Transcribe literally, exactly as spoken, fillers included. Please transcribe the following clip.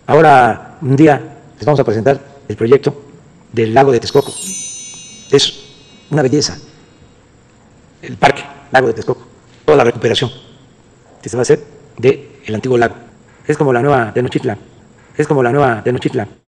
Ahora, un día, les vamos a presentar el proyecto del lago de Texcoco. Es una belleza. El parque, lago de Texcoco, toda la recuperación que se va a hacer del antiguo lago. Es como la nueva Tenochtitlan, es como la nueva Tenochtitlan.